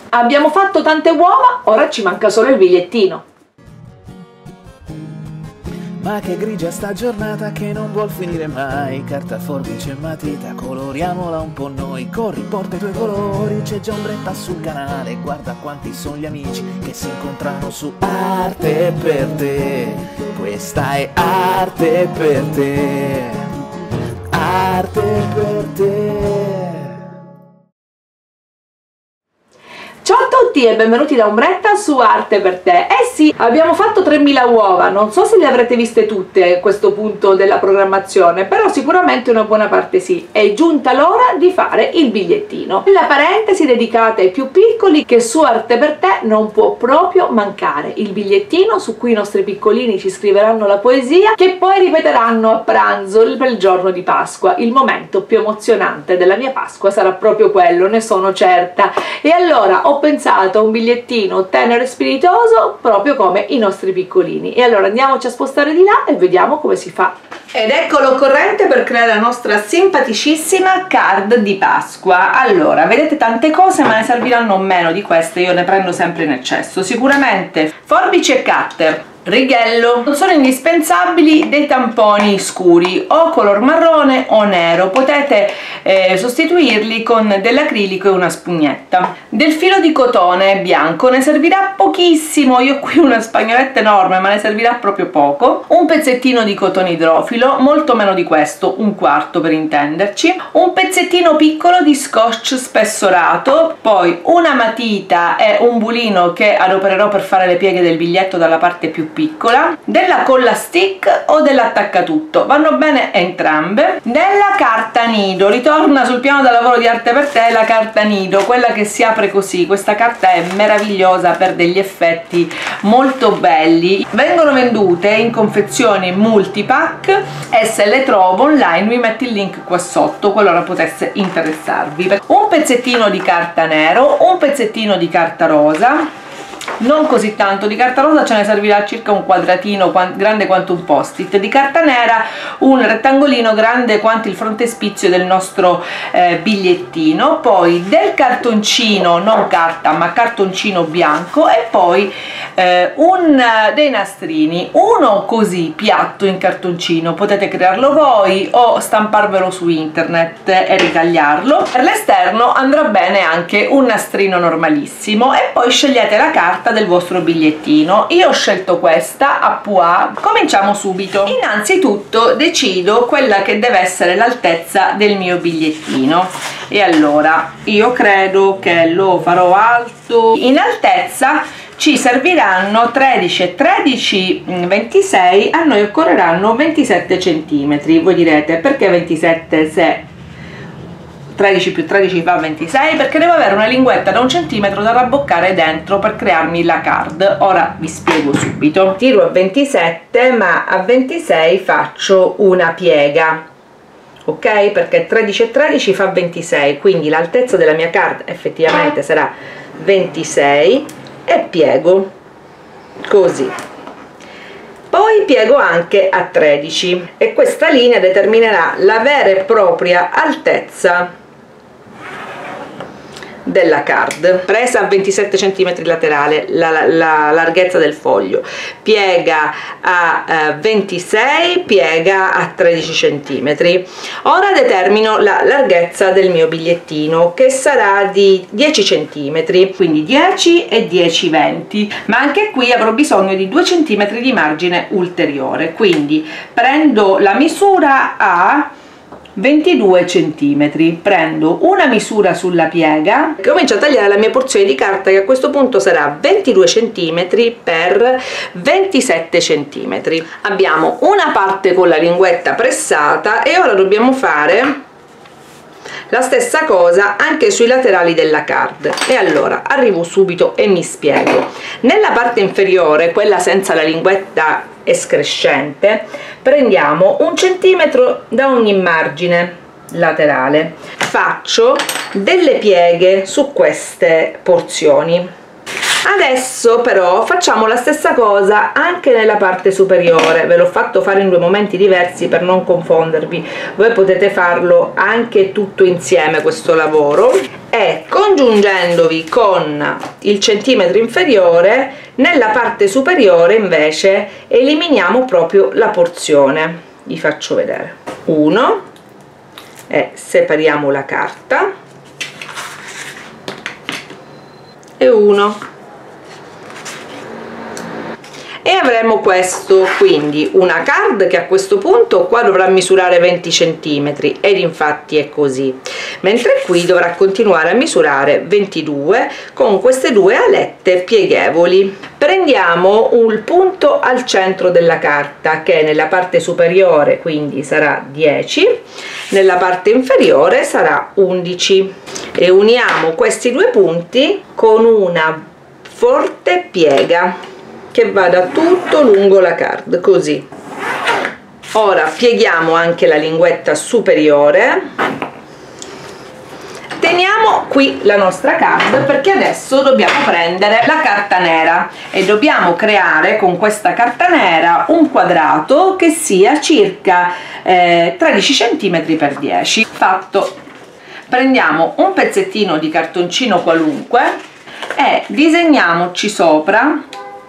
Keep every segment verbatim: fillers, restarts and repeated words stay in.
Abbiamo fatto tante uova, ora ci manca solo il bigliettino. Ma che grigia sta giornata che non vuol finire mai. Carta, forbice e matita, coloriamola un po' noi. Corri, porta i tuoi colori, c'è già ombretta sul canale. Guarda quanti sono gli amici che si incontrano su Arte per te. Questa è arte per te. Arte per te. Ciao a tutti e benvenuti da Ombretta su Arte per te. Eh sì, abbiamo fatto tremila uova, non so se le avrete viste tutte a questo punto della programmazione, però sicuramente una buona parte sì. È giunta l'ora di fare il bigliettino. La parentesi dedicata ai più piccoli che su Arte per te non può proprio mancare. Il bigliettino su cui i nostri piccolini ci scriveranno la poesia che poi ripeteranno a pranzo per il giorno di Pasqua. Il momento più emozionante della mia Pasqua sarà proprio quello, ne sono certa. E allora ho pensato a un bigliettino tenero e spiritoso proprio come i nostri piccolini. E allora andiamoci a spostare di là e vediamo come si fa. Ed ecco l'occorrente per creare la nostra simpaticissima card di Pasqua. Allora, vedete tante cose ma ne serviranno meno di queste, io ne prendo sempre in eccesso. Sicuramente forbice e cutter, righello, non sono indispensabili dei tamponi scuri o color marrone o nero, potete eh, sostituirli con dell'acrilico e una spugnetta. Del filo di cotone bianco ne servirà pochissimo, io ho qui una spagnoletta enorme ma ne servirà proprio poco. Un pezzettino di cotone idrofilo, molto meno di questo, un quarto per intenderci. Un pezzettino piccolo di scotch spessorato, poi una matita e un bulino che adopererò per fare le pieghe del biglietto dalla parte più piccola, della colla stick o dell'attaccatutto, vanno bene entrambe, della carta nido, ritorna sul piano da lavoro di Arte per te la carta nido, quella che si apre così. Questa carta è meravigliosa per degli effetti molto belli, vengono vendute in confezioni multipack e se le trovo online vi metto il link qua sotto qualora potesse interessarvi. Un pezzettino di carta nero, un pezzettino di carta rosa, non così tanto di carta rosa, ce ne servirà circa un quadratino grande quanto un post-it, di carta nera un rettangolino grande quanto il frontespizio del nostro eh, bigliettino, poi del cartoncino, non carta ma cartoncino bianco, e poi eh, un, dei nastrini, uno così piatto in cartoncino, potete crearlo voi o stamparvelo su internet e ritagliarlo. Per l'esterno andrà bene anche un nastrino normalissimo e poi scegliete la carta del vostro bigliettino. Io ho scelto questa a pois. Cominciamo subito. Innanzitutto decido quella che deve essere l'altezza del mio bigliettino e allora io credo che lo farò alto. In altezza ci serviranno tredici e tredici, ventisei, a noi occorreranno ventisette centimetri. Voi direte perché ventisette se tredici più tredici fa ventisei? Perché devo avere una linguetta da un centimetro da rabboccare dentro per crearmi la card. Ora vi spiego subito. Tiro a ventisette ma a ventisei faccio una piega, ok? Perché tredici e tredici fa ventisei, quindi l'altezza della mia card effettivamente sarà ventisei e piego così. Poi piego anche a tredici e questa linea determinerà la vera e propria altezza della card, presa a ventisette centimetri laterale la, la, la larghezza del foglio, piega a eh, ventisei, piega a tredici centimetri. Ora determino la larghezza del mio bigliettino che sarà di dieci centimetri, quindi dieci e dieci, venti, ma anche qui avrò bisogno di due centimetri di margine ulteriore, quindi prendo la misura a ventidue centimetri, prendo una misura sulla piega, comincio a tagliare la mia porzione di carta che a questo punto sarà ventidue centimetri per ventisette centimetri. Abbiamo una parte con la linguetta pressata e ora dobbiamo fare la stessa cosa anche sui laterali della card. E allora arrivo subito e mi spiego. Nella parte inferiore, quella senza la linguetta escrescente, prendiamo un centimetro da ogni margine laterale, faccio delle pieghe su queste porzioni, Adesso però facciamo la stessa cosa anche nella parte superiore. Ve l'ho fatto fare in due momenti diversi per non confondervi, voi potete farlo anche tutto insieme questo lavoro, e congiungendovi con il centimetro inferiore nella parte superiore invece eliminiamo proprio la porzione. Vi faccio vedere. Uno, e separiamo la carta, e uno, e avremo questo, quindi una card che a questo punto qua dovrà misurare venti centimetri, ed infatti è così, mentre qui dovrà continuare a misurare ventidue con queste due alette pieghevoli. Prendiamo un punto al centro della carta che nella parte superiore quindi sarà dieci, nella parte inferiore sarà undici, e uniamo questi due punti con una forte piega che vada tutto lungo la card, così. Ora pieghiamo anche la linguetta superiore, teniamo qui la nostra card perché adesso dobbiamo prendere la carta nera e dobbiamo creare con questa carta nera un quadrato che sia circa eh, tredici centimetri per dieci. Fatto. Prendiamo un pezzettino di cartoncino qualunque e disegniamoci sopra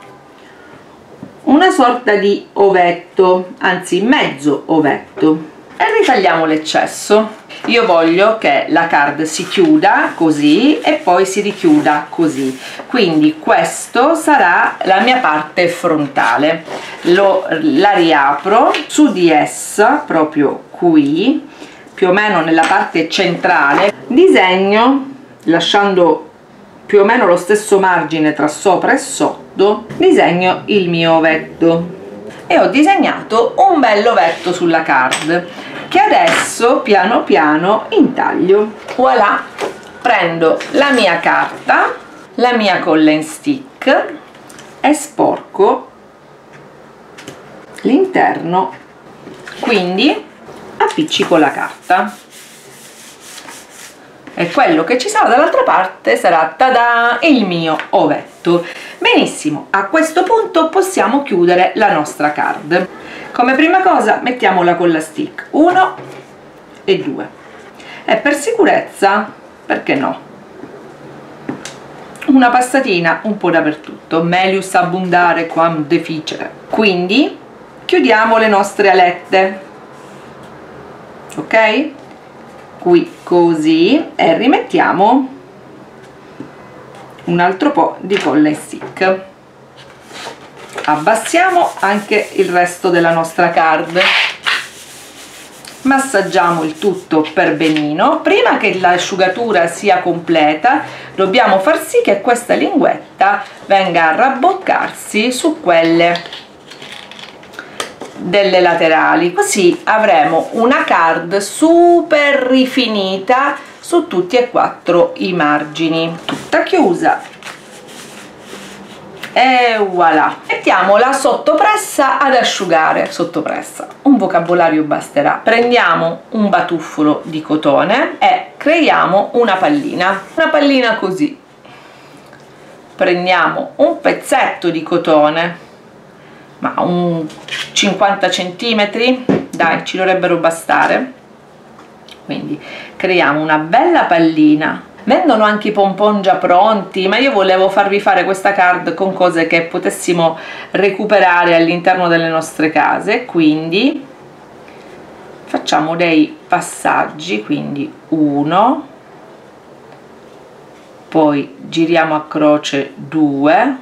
una sorta di ovetto, anzi mezzo ovetto, e ritagliamo l'eccesso. Io voglio che la card si chiuda così e poi si richiuda così, quindi questo sarà la mia parte frontale. Lo, la riapro, su di essa, proprio qui, più o meno nella parte centrale, disegno, lasciando più o meno lo stesso margine tra sopra e sotto, disegno il mio ovetto, e ho disegnato un bel ovetto sulla card che adesso piano piano intaglio. Voilà, prendo la mia carta, la mia colla in stick e sporco l'interno, quindi appiccico la carta, e quello che ci sarà dall'altra parte sarà, tada, il mio ovetto. Benissimo, a questo punto possiamo chiudere la nostra card. Come prima cosa mettiamo la colla stick uno e due, e per sicurezza, perché no, una passatina un po' dappertutto, melius abundare quam deficere. Quindi chiudiamo le nostre alette, ok? Qui così, e rimettiamo un altro po' di colla in stick. Abbassiamo anche il resto della nostra card, massaggiamo il tutto per benino. Prima che l'asciugatura sia completa dobbiamo far sì che questa linguetta venga a rabboccarsi su quelle delle laterali, così avremo una card super rifinita su tutti e quattro i margini, tutta chiusa, e voilà. Mettiamola sottopressa ad asciugare. Sottopressa, un vocabolario basterà. Prendiamo un batuffolo di cotone e creiamo una pallina, una pallina così. Prendiamo un pezzetto di cotone, ma un cinquanta centimetri, dai, ci dovrebbero bastare, quindi creiamo una bella pallina. Vendono anche i pompon già pronti, ma io volevo farvi fare questa card con cose che potessimo recuperare all'interno delle nostre case, quindi facciamo dei passaggi, quindi uno, poi giriamo a croce due,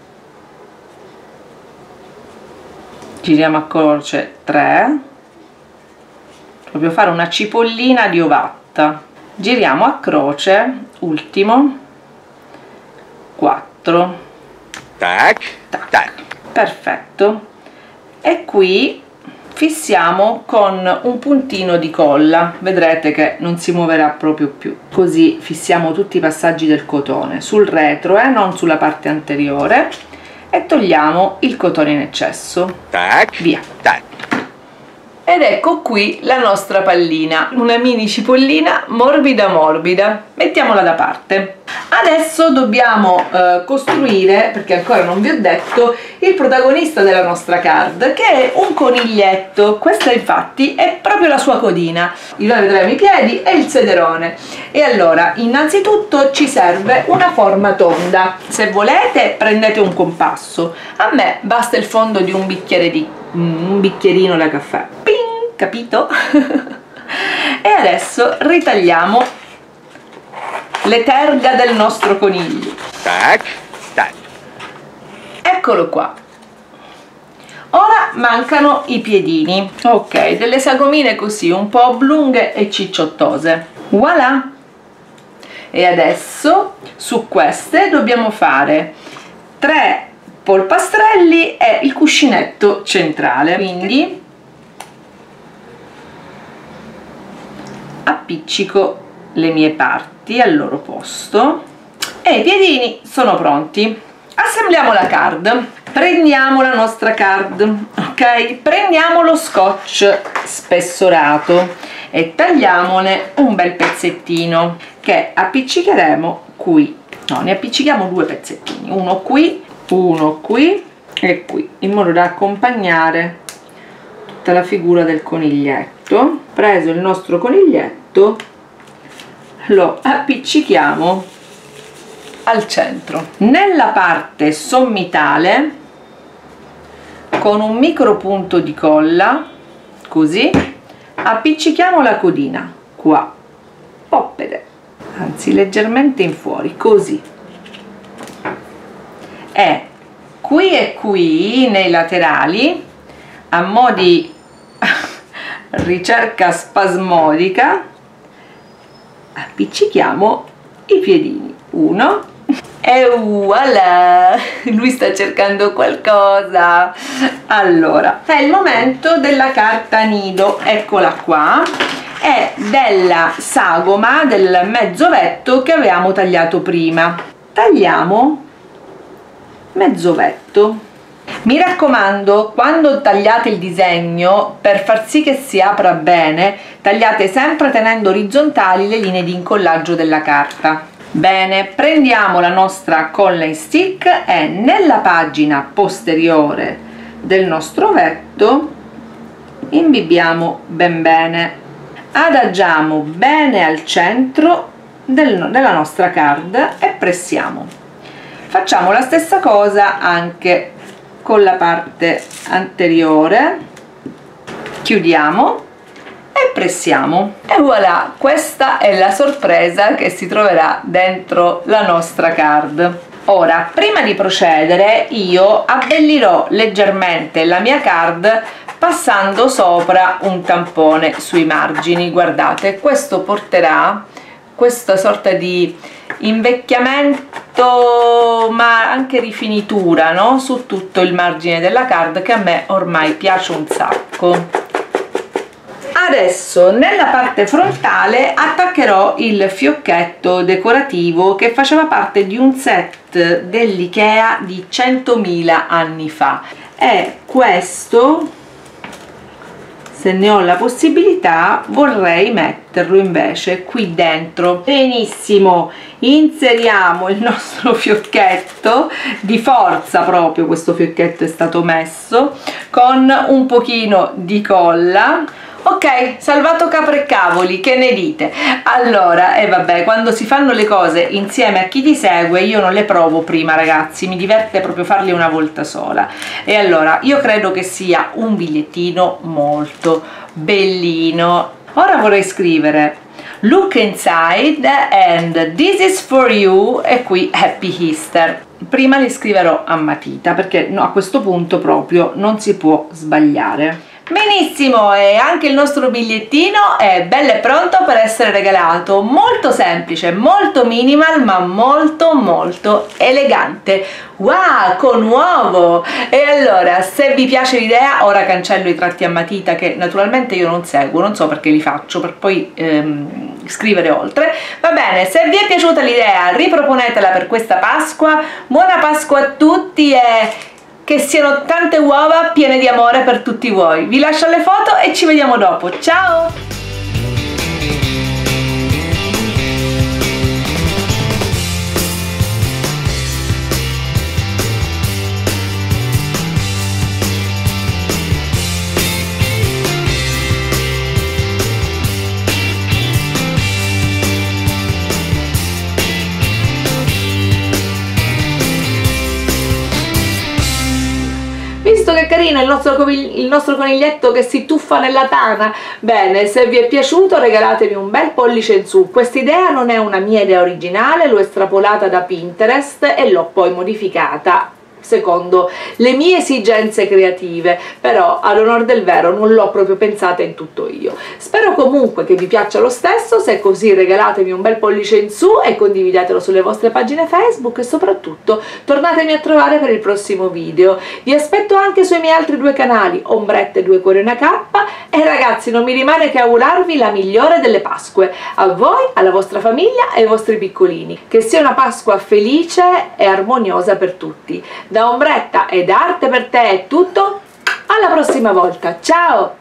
giriamo a croce tre, proprio fare una cipollina di ovatta, giriamo a croce, ultimo, quattro, tac, tac, tac. Perfetto, e qui fissiamo con un puntino di colla, vedrete che non si muoverà proprio più, così fissiamo tutti i passaggi del cotone sul retro e eh, non sulla parte anteriore, e togliamo il cotone in eccesso, tac, via, tac. Ed ecco qui la nostra pallina, una mini cipollina morbida morbida. Mettiamola da parte. Adesso dobbiamo eh, costruire, perché ancora non vi ho detto, il protagonista della nostra card, che è un coniglietto. Questa infatti è proprio la sua codina. Noi vedremo i piedi e il sederone. E allora, innanzitutto ci serve una forma tonda. Se volete prendete un compasso, a me basta il fondo di un bicchiere di un bicchierino da caffè. Ping, capito? E adesso ritagliamo le terga del nostro coniglio. Tac, tac. Eccolo qua. Ora mancano i piedini. Ok, delle sagomine così un po' oblunghe e cicciottose. Voilà. E adesso su queste dobbiamo fare tre polpastrelli e il cuscinetto centrale. Quindi appiccico le mie parti al loro posto e i piedini sono pronti. Assembliamo la card. Prendiamo la nostra card, ok? Prendiamo lo scotch spessorato e tagliamone un bel pezzettino che appiccicheremo qui. No, ne appiccichiamo due pezzettini, uno qui, uno qui e qui, in modo da accompagnare tutta la figura del coniglietto. Preso il nostro coniglietto, lo appiccichiamo al centro. Nella parte sommitale, con un micro punto di colla, così, appiccichiamo la codina, qua, poppede, anzi leggermente in fuori, così. E qui e qui, nei laterali, a mo' di ricerca spasmodica, appiccichiamo i piedini. Uno e voilà, lui sta cercando qualcosa. Allora, è il momento della carta nido, eccola qua, e della sagoma del mezzovetto che avevamo tagliato prima. Tagliamo mezzovetto. Mi raccomando, quando tagliate il disegno, per far sì che si apra bene, tagliate sempre tenendo orizzontali le linee di incollaggio della carta. Bene, prendiamo la nostra colla in stick e nella pagina posteriore del nostro ovetto imbibbiamo ben bene, adagiamo bene al centro del, della nostra card e pressiamo. Facciamo la stessa cosa anche con la parte anteriore, chiudiamo e pressiamo e voilà, questa è la sorpresa che si troverà dentro la nostra card. Ora, prima di procedere, io abbellirò leggermente la mia card passando sopra un tampone sui margini. Guardate, questo porterà questa sorta di invecchiamento ma anche rifinitura, no? Su tutto il margine della card, che a me ormai piace un sacco. Adesso nella parte frontale attaccherò il fiocchetto decorativo che faceva parte di un set dell'Ikea di centomila anni fa, e questo, se ne ho la possibilità, vorrei metterlo invece qui dentro. Benissimo, inseriamo il nostro fiocchetto, di forza proprio questo fiocchetto è stato messo, con un pochino di colla. Ok, salvato capre e cavoli, che ne dite? Allora, e eh vabbè, quando si fanno le cose insieme a chi ti segue, io non le provo prima, ragazzi, mi diverte proprio farle una volta sola. E allora, io credo che sia un bigliettino molto bellino. Ora vorrei scrivere look inside and this is for you, e qui Happy Easter. Prima li scriverò a matita perché no, a questo punto proprio non si può sbagliare. Benissimo, e anche il nostro bigliettino è bello e pronto per essere regalato. Molto semplice, molto minimal, ma molto molto elegante. Wow, con uovo! E allora, se vi piace l'idea, ora cancello i tratti a matita che naturalmente io non seguo, non so perché li faccio, per poi ehm, scrivere oltre. Va bene, se vi è piaciuta l'idea riproponetela per questa Pasqua. Buona Pasqua a tutti e che siano tante uova piene di amore per tutti voi. Vi lascio le foto e ci vediamo dopo. Ciao! Visto che è carino il nostro, il nostro coniglietto che si tuffa nella tana, bene, se vi è piaciuto regalatemi un bel pollice in su. Questa idea non è una mia idea originale, l'ho estrapolata da Pinterest e l'ho poi modificata secondo le mie esigenze creative, però ad onor del vero non l'ho proprio pensata in tutto io. Spero comunque che vi piaccia lo stesso, se è così regalatemi un bel pollice in su e condividetelo sulle vostre pagine Facebook e soprattutto tornatemi a trovare per il prossimo video. Vi aspetto anche sui miei altri due canali, Ombrette due Cuori una K, e ragazzi non mi rimane che augurarvi la migliore delle Pasque, a voi, alla vostra famiglia e ai vostri piccolini, che sia una Pasqua felice e armoniosa per tutti. Da Ombretta e da Arte per Te è tutto, alla prossima volta, ciao!